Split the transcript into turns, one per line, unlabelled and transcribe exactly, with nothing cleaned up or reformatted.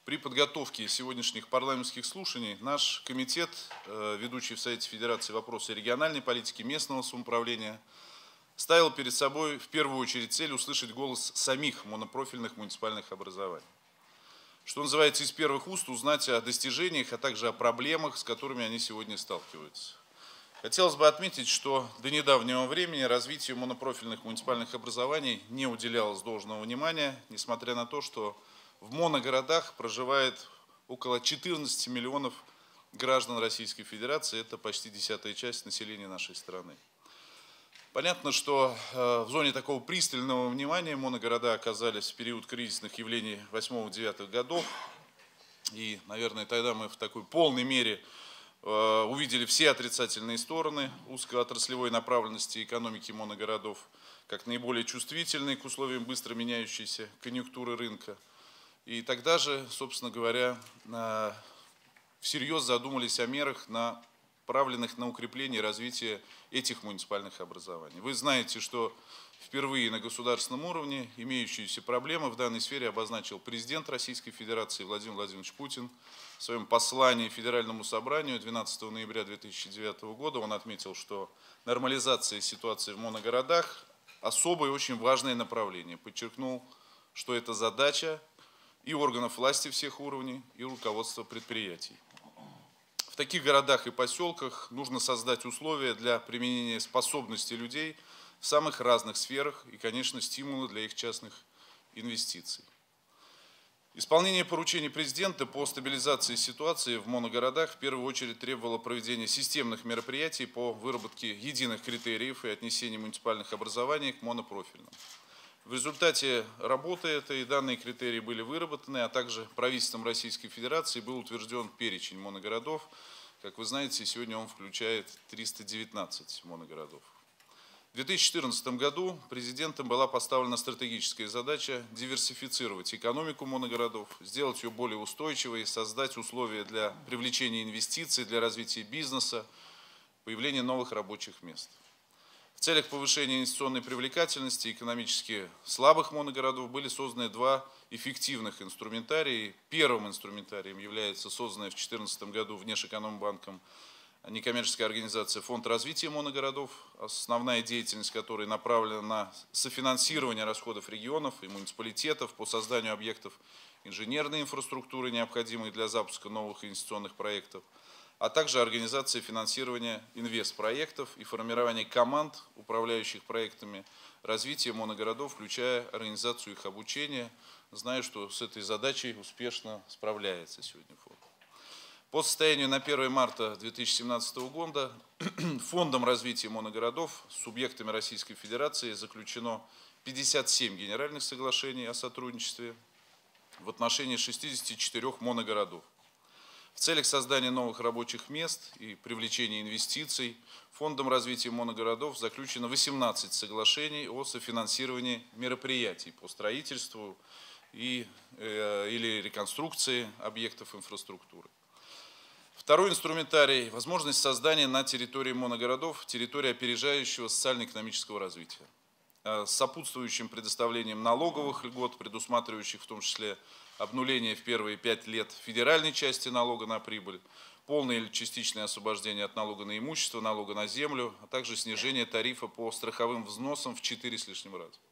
При подготовке сегодняшних парламентских слушаний наш комитет, ведущий в Совете Федерации вопросы региональной политики, местного самоуправления, ставил перед собой в первую очередь цель услышать голос самих монопрофильных муниципальных образований. Что называется, из первых уст узнать о достижениях, а также о проблемах, с которыми они сегодня сталкиваются. Хотелось бы отметить, что до недавнего времени развитию монопрофильных муниципальных образований не уделялось должного внимания, несмотря на то, что в моногородах проживает около четырнадцати миллионов граждан Российской Федерации, это почти десятая часть населения нашей страны. Понятно, что в зоне такого пристального внимания моногорода оказались в период кризисных явлений восьмого-девятых годов. И, наверное, тогда мы в такой полной мере увидели все отрицательные стороны узкоотраслевой направленности экономики моногородов, как наиболее чувствительные к условиям быстро меняющейся конъюнктуры рынка. И тогда же, собственно говоря, всерьез задумались о мерах, направленных на укрепление и развитие этих муниципальных образований. Вы знаете, что впервые на государственном уровне имеющиеся проблемы в данной сфере обозначил президент Российской Федерации Владимир Владимирович Путин. В своем послании Федеральному собранию двенадцатого ноября две тысячи девятого года он отметил, что нормализация ситуации в моногородах – особое и очень важное направление. Подчеркнул, что это задача и органов власти всех уровней, и руководства предприятий. В таких городах и поселках нужно создать условия для применения способностей людей в самых разных сферах и, конечно, стимулы для их частных инвестиций. Исполнение поручений президента по стабилизации ситуации в моногородах в первую очередь требовало проведения системных мероприятий по выработке единых критериев и отнесения муниципальных образований к монопрофильным. В результате работы этой данные критерии были выработаны, а также правительством Российской Федерации был утвержден перечень моногородов. Как вы знаете, сегодня он включает триста девятнадцать моногородов. В две тысячи четырнадцатом году президентом была поставлена стратегическая задача диверсифицировать экономику моногородов, сделать ее более устойчивой, создать условия для привлечения инвестиций, для развития бизнеса, появления новых рабочих мест. В целях повышения инвестиционной привлекательности экономически слабых моногородов были созданы два эффективных инструментария. Первым инструментарием является созданная в две тысячи четырнадцатом году Внешэкономбанком некоммерческая организация «Фонд развития моногородов», основная деятельность которой направлена на софинансирование расходов регионов и муниципалитетов по созданию объектов инженерной инфраструктуры, необходимой для запуска новых инвестиционных проектов, а также организация финансирования инвестпроектов и формирование команд, управляющих проектами развития моногородов, включая организацию их обучения. Знаю, что с этой задачей успешно справляется сегодня фонд. По состоянию на первое марта две тысячи семнадцатого года Фондом развития моногородов с субъектами Российской Федерации заключено пятьдесят семь генеральных соглашений о сотрудничестве в отношении шестидесяти четырёх моногородов. В целях создания новых рабочих мест и привлечения инвестиций Фондом развития моногородов заключено восемнадцать соглашений о софинансировании мероприятий по строительству и, э, или реконструкции объектов инфраструктуры. Второй инструментарий – возможность создания на территории моногородов территории опережающего социально-экономического развития, с сопутствующим предоставлением налоговых льгот, предусматривающих в том числе обнуление в первые пять лет федеральной части налога на прибыль, полное или частичное освобождение от налога на имущество, налога на землю, а также снижение тарифа по страховым взносам в четыре с лишним раза.